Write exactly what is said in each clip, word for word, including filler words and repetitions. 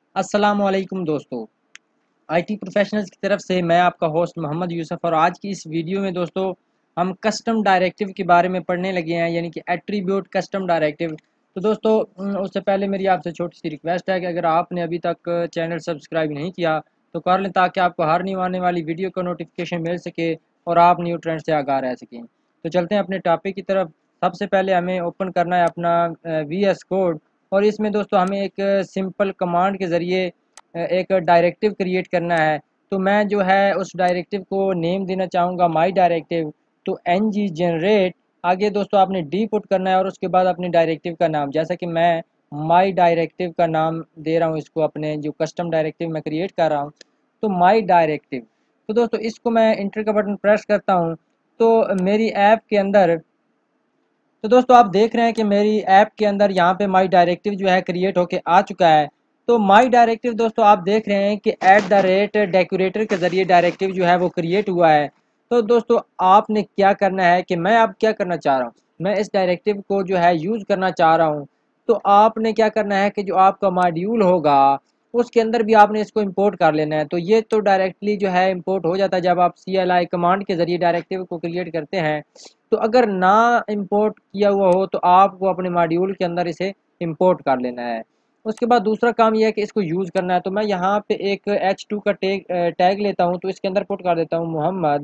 अस्सलाम वालेकुम दोस्तों। आईटी प्रोफेशनल्स की तरफ से मैं आपका होस्ट मोहम्मद यूसुफ और आज की इस वीडियो में दोस्तों हम कस्टम डायरेक्टिव के बारे में पढ़ने लगे हैं, यानी कि एट्रीब्यूट कस्टम डायरेक्टिव। तो दोस्तों उम, उससे पहले मेरी आपसे छोटी सी रिक्वेस्ट है कि अगर आपने अभी तक चैनल सब्सक्राइब नहीं किया तो कर लें, ताकि आपको हर न्यू आने वाली वीडियो का नोटिफिकेशन मिल सके और आप न्यू ट्रेंड से आगाह रह सकें। तो चलते हैं अपने टॉपिक की तरफ। सबसे पहले हमें ओपन करना है अपना वी एस कोड, और इसमें दोस्तों हमें एक सिंपल कमांड के ज़रिए एक डायरेक्टिव क्रिएट करना है। तो मैं जो है उस डायरेक्टिव को नेम देना चाहूँगा माई डायरेक्टिव। तो एन जी जनरेट, आगे दोस्तों आपने डी पुट करना है और उसके बाद अपने डायरेक्टिव का नाम, जैसा कि मैं माई डायरेक्टिव का नाम दे रहा हूँ इसको, अपने जो कस्टम डायरेक्टिव मैं क्रिएट कर रहा हूँ। तो माई डायरेक्टिव, तो दोस्तों इसको मैं इंटर का बटन प्रेस करता हूँ तो मेरी ऐप के अंदर, तो दोस्तों आप देख रहे हैं कि मेरी ऐप के अंदर यहाँ पे माई डायरेक्टिव जो है क्रिएट होके आ चुका है। तो माई डायरेक्टिव दोस्तों आप देख रहे हैं कि एट द रेट डेकोरेटर के ज़रिए डायरेक्टिव जो है वो क्रिएट हुआ है। तो दोस्तों आपने क्या करना है कि मैं अब क्या करना चाह रहा हूँ, मैं इस डायरेक्टिव को जो है यूज़ करना चाह रहा हूँ। तो आपने क्या करना है कि जो आपका मॉड्यूल होगा उसके अंदर भी आपने इसको इंपोर्ट कर लेना है। तो ये तो डायरेक्टली जो है इंपोर्ट हो जाता है जब आप सी एल आई कमांड के ज़रिए डायरेक्टिव को क्रिएट करते हैं। तो अगर ना इंपोर्ट किया हुआ हो तो आपको अपने मॉड्यूल के अंदर इसे इंपोर्ट कर लेना है। उसके बाद दूसरा काम यह है कि इसको यूज़ करना है। तो मैं यहाँ पे एक एच टू का टैग टैग लेता हूँ, तो इसके अंदर पुट कर देता हूँ मोहम्मद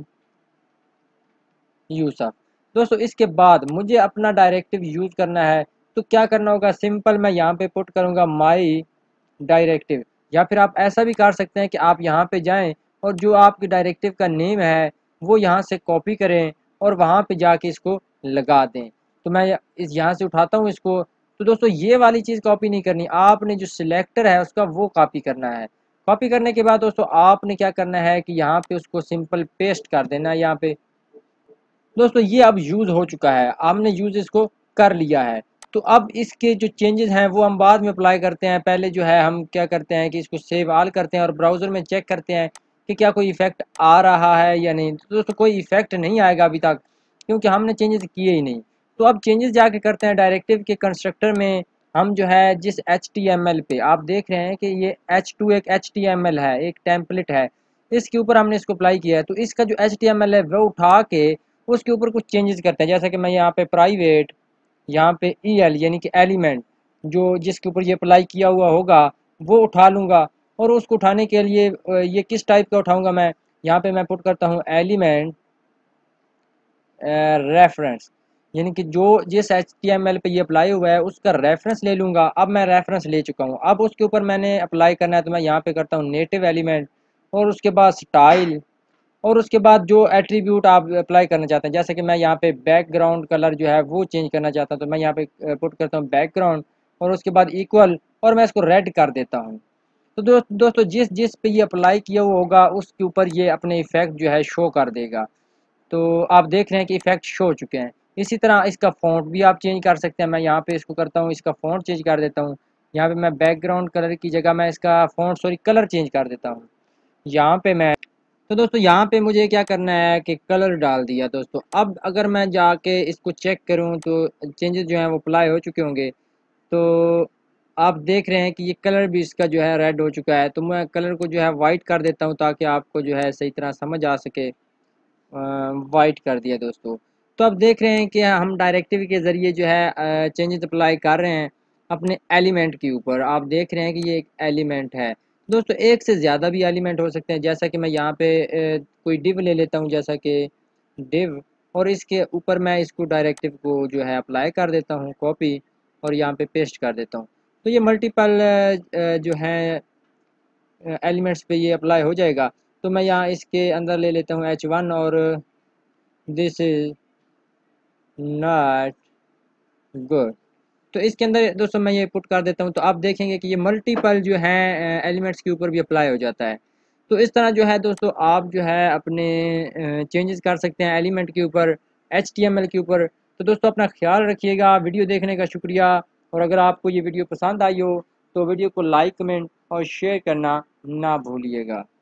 यूसुफ। दोस्तों इसके बाद मुझे अपना डायरेक्टिव यूज़ करना है। तो क्या करना होगा, सिंपल मैं यहाँ पे पुट करूँगा माई डायरेक्टिव, या फिर आप ऐसा भी कर सकते हैं कि आप यहाँ पे जाएं और जो आपके डायरेक्टिव का नेम है वो यहाँ से कॉपी करें और वहाँ पे जाके इसको लगा दें। तो मैं इस यहाँ से उठाता हूँ इसको। तो दोस्तों ये वाली चीज़ कॉपी नहीं करनी, आपने जो सिलेक्टर है उसका वो कॉपी करना है। कॉपी करने के बाद दोस्तों आपने क्या करना है कि यहाँ पे उसको सिंपल पेस्ट कर देना है यहाँ पे। दोस्तों ये अब यूज़ हो चुका है, हमने यूज़ इसको कर लिया है। तो अब इसके जो चेंजेस हैं वो हम बाद में अप्लाई करते हैं। पहले जो है हम क्या करते हैं कि इसको सेव आल करते हैं और ब्राउज़र में चेक करते हैं कि क्या कोई इफ़ेक्ट आ रहा है या नहीं। तो दोस्तों कोई इफ़ेक्ट नहीं आएगा अभी तक, क्योंकि हमने चेंजेस किए ही नहीं। तो अब चेंजेस जाके करते हैं डायरेक्टिव के कंस्ट्रक्टर में। हम जो है जिस एच टी एम एल पे आप देख रहे हैं कि ये एच टू एक एच टी एम एल है, एक टेम्पलेट है, इसके ऊपर हमने इसको अप्लाई किया है। तो इसका जो एच टी एम एल है वो उठा के उसके ऊपर कुछ चेंजेस करते हैं, जैसा कि मैं यहाँ पे प्राइवेट, यहाँ पे ई एल यानी कि एलिमेंट, जो जिसके ऊपर ये अप्लाई किया हुआ होगा वो उठा लूँगा। और उसको उठाने के लिए ये किस टाइप का उठाऊँगा, मैं यहाँ पे मैं पुट करता हूँ एलिमेंट रेफरेंस, यानी कि जो जिस एच टी एम एल पे ये अप्लाई हुआ है उसका रेफरेंस ले लूँगा। अब मैं रेफरेंस ले चुका हूँ, अब उसके ऊपर मैंने अप्लाई करना है। तो मैं यहाँ पे करता हूँ नेटिव एलिमेंट और उसके बाद स्टाइल, और उसके बाद जो एट्रीब्यूट आप अप्लाई करना चाहते हैं, जैसे कि मैं यहाँ पे बैकग्राउंड कलर जो है वो चेंज करना चाहता हूँ। तो मैं यहाँ पे पुट करता हूँ बैकग्राउंड और उसके बाद इक्वल, और मैं इसको रेड कर देता हूँ। तो दोस्त दोस्तों जिस जिस पे ये अप्लाई किया हुआ होगा उसके ऊपर ये अपने इफ़ेक्ट जो है शो कर देगा। तो आप देख रहे हैं कि इफ़ेक्ट शो हो चुके हैं। इसी तरह इसका फ़ॉन्ट भी आप चेंज कर सकते हैं। मैं यहाँ पे इसको करता हूँ, इसका फ़ॉन्ट चेंज कर देता हूँ। यहाँ पे मैं बैकग्राउंड कलर की जगह मैं इसका फ़ॉन्ट सॉरी कलर चेंज कर देता हूँ। यहाँ पे मैं, तो दोस्तों यहाँ पे मुझे क्या करना है कि कलर डाल दिया दोस्तों। अब अगर मैं जाके इसको चेक करूँ तो चेंजेस जो हैं वो अप्लाई हो चुके होंगे। तो आप देख रहे हैं कि ये कलर भी इसका जो है रेड हो चुका है। तो मैं कलर को जो है वाइट कर देता हूँ ताकि आपको जो है सही तरह समझ आ सके। वाइट कर दिया दोस्तों। तो अब देख रहे हैं कि हम डायरेक्टिव के ज़रिए जो है चेंजेस अप्लाई कर रहे हैं अपने एलिमेंट के ऊपर। आप देख रहे हैं कि ये एक एलिमेंट है दोस्तों, एक से ज़्यादा भी एलिमेंट हो सकते हैं। जैसा कि मैं यहाँ पे अ, कोई डिव ले लेता हूँ, जैसा कि डिव, और इसके ऊपर मैं इसको डायरेक्टिव को जो है अप्लाई कर देता हूँ कॉपी, और यहाँ पे पेस्ट कर देता हूँ। तो ये मल्टीपल जो है एलिमेंट्स पे ये अप्लाई हो जाएगा। तो मैं यहाँ इसके अंदर ले लेता हूँ एच वन, और दिस इज नॉट गुड। तो इसके अंदर दोस्तों मैं ये पुट कर देता हूँ। तो आप देखेंगे कि ये मल्टीपल जो है एलिमेंट्स के ऊपर भी अप्लाई हो जाता है। तो इस तरह जो है दोस्तों आप जो है अपने चेंजेस कर सकते हैं एलिमेंट के ऊपर, एच टी एम एल के ऊपर। तो दोस्तों अपना ख्याल रखिएगा, वीडियो देखने का शुक्रिया। और अगर आपको ये वीडियो पसंद आई हो तो वीडियो को लाइक, कमेंट और शेयर करना ना भूलिएगा।